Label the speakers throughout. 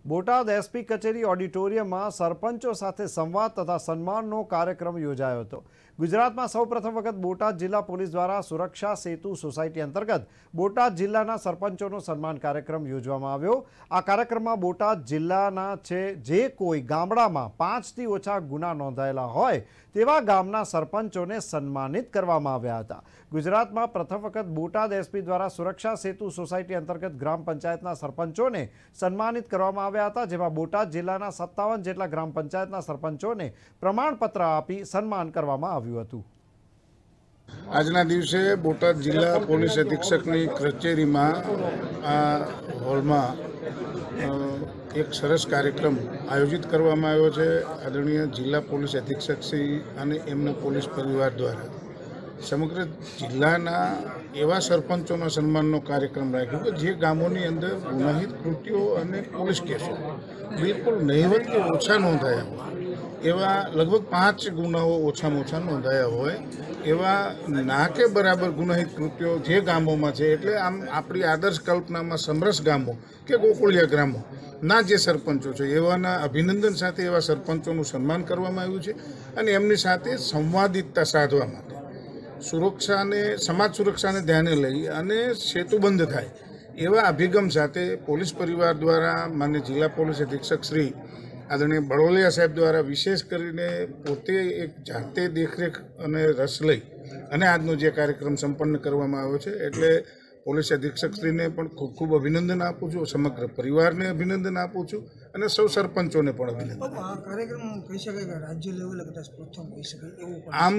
Speaker 1: Botad SP કચેરી ઓડિટોરિયમમાં સરપંચો સાથે સંવાદ તથા સન્માનનો કાર્યક્રમ યોજાયો હતો। ગુજરાતમાં સૌપ્રથમ વખત બોટાદ જિલ્લા પોલીસ દ્વારા સુરક્ષા સેતુ સોસાયટી અંતર્ગત બોટાદ જિલ્લાના સરપંચોનો સન્માન કાર્યક્રમ યોજવામાં આવ્યો। આ કાર્યક્રમમાં બોટાદ જિલ્લાના જે કોઈ ગામડામાં 5 થી ઓછા ગુના નોંધાયેલા હોય તેવા ગામના સરપંચોને સન્માનિત કરવામાં આવ્યા હતા। ગુજરાતમાં પ્રથમ વખત બોટાદ એસપી દ્વારા સુરક્ષા સેતુ સોસાયટી અંતર્ગત ગ્રામ પંચાયતના સરપંચોને સન્માનિત કરવામાં આવ્યા હતા, જેમાં બોટાદ જિલ્લાના 57 જેટલા ગ્રામ પંચાયતના સરપંચોને પ્રમાણપત્ર આપી સન્માન કરવામાં આવ્યું હતું।
Speaker 2: આજના દિવસે બોટાદ જિલ્લા પોલીસ અધિક્ષકની કચેરીમાં આ હોલમાં એક સરસ કાર્યક્રમ આયોજિત કરવામાં આવ્યો છે। આદરણીય જિલ્લા પોલીસ અધિક્ષક શ્રી અને એમના પોલીસ પરિવાર દ્વારા સમગ્ર જિલ્લાના એવા સરપંચોના સન્માનનો કાર્યક્રમ રાખ્યો કે જે ગામોની અંદર ગુનાહિત કૃત્યો અને પોલીસ કેસો બિલકુલ નહીવત કે ઓછા નોંધાયા હોય, એવા લગભગ 5 ગુનાઓ ઓછામાં ઓછા નોંધાયા હોય એવા ના કે બરાબર ગુનાહિત કૃત્યો જે ગામોમાં છે, એટલે આમ આપણી આદર્શ કલ્પનામાં સમરસ ગામો કે ગોકુળિયા ગ્રામો ના જે સરપંચો છે એવાના અભિનંદન સાથે એવા સરપંચોનું સન્માન કરવામાં આવ્યું છે અને એમની સાથે સંવાદિતતા સાધવા માટે સુરક્ષાને સમાજ સુરક્ષાને ધ્યાને લઈ અને સેતુબંધ થાય એવા અભિગમ સાથે પોલીસ પરિવાર દ્વારા માન્ય જિલ્લા પોલીસ અધિક્ષક શ્રી આદરણીય બળવલિયા સાહેબ દ્વારા વિશેષ કરીને પોતે એક જાતે દેખરેખ અને રસ લઈ અને આજનો જે કાર્યક્રમ સંપન્ન કરવામાં આવ્યો છે, એટલે પોલીસ અધિક્ષકશ્રીને પણ ખૂબ ખૂબ અભિનંદન આપું છું, સમગ્ર પરિવારને અભિનંદન આપું છું અને સૌ સરપંચોને પણ અભિનંદન।
Speaker 3: આ કાર્યક્રમ કહી શકાય કે રાજ્ય લેવલે કદાચ પ્રથમ કહી શકાય એવું
Speaker 2: આમ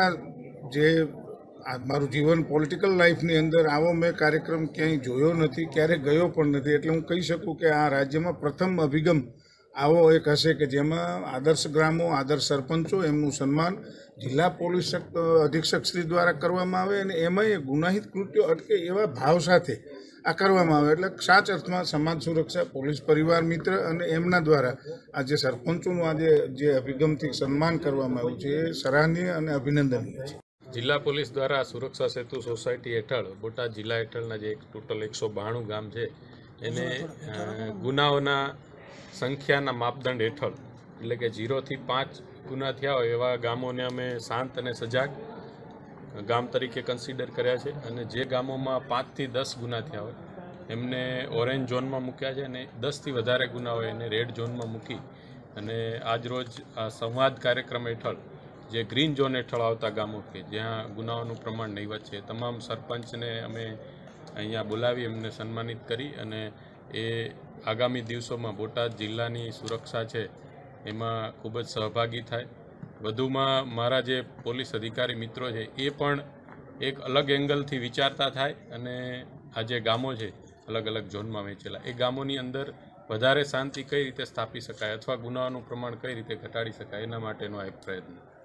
Speaker 2: મારું જીવન પોલિટિકલ લાઈફની અંદર આવો મેં કાર્યક્રમ ક્યાંય જોયો નથી, ક્યારેય ગયો પણ નથી, એટલે હું કહી શકું કે આ રાજ્યમાં પ્રથમ અભિગમ આવો એક હશે કે જેમાં આદર્શ ગ્રામો, આદર્શ સરપંચો એમનું સન્માન જિલ્લા પોલીસ અધિક્ષક શ્રી દ્વારા કરવામાં આવે અને એમાંય ગુનાહિત કૃત્યો અટકે એવા ભાવ સાથે આ કરવામાં આવે, એટલે સાચા અર્થમાં સમાજ સુરક્ષા પોલીસ પરિવાર મિત્ર અને એમના દ્વારા આજે સરપંચોનું આજે જે અભિગમથી સન્માન કરવામાં આવ્યું છે એ સરાહનીય અને અભિનંદનીય છે।
Speaker 4: જિલ્લા પોલીસ દ્વારા સુરક્ષા સેતુ સોસાયટી હેઠળ બોટાદ જિલ્લા હેઠળના જે ટોટલ 192 ગામ છે એને ગુનાઓના સંખ્યાના માપદંડ હેઠળ, એટલે કે 0 થી 5 ગુના થયા હોય એવા ગામોને અમે શાંત અને સજાગ ગામ તરીકે કન્સિડર કર્યા છે અને જે ગામોમાં 5 થી 10 ગુના થયા હોય એમને ઓરેન્જ ઝોનમાં મૂક્યા છે અને 10 થી વધારે ગુના હોય એને રેડ ઝોનમાં મૂકી અને આજરોજ આ સંવાદ કાર્યક્રમ હેઠળ જે ગ્રીન ઝોન હેઠળ આવતા ગામો કે જ્યાં ગુનાઓનું પ્રમાણ નહીવત છે તમામ સરપંચને અમે અહીંયા બોલાવી એમને સન્માનિત કરી અને એ આગામી દિવસોમાં બોટાદ જિલ્લાની સુરક્ષા છે એમાં ખૂબ જ સહભાગી થાય। વધુમાં મારા જે પોલીસ અધિકારી મિત્રો છે એ પણ એક અલગ એંગલથી વિચારતા થાય અને આ જે ગામો છે અલગ અલગ ઝોનમાં વહેંચેલા એ ગામોની અંદર વધારે શાંતિ કઈ રીતે સ્થાપી શકાય અથવા ગુનાઓનું પ્રમાણ કઈ રીતે ઘટાડી શકાય એના માટેનો આ એક પ્રયત્ન।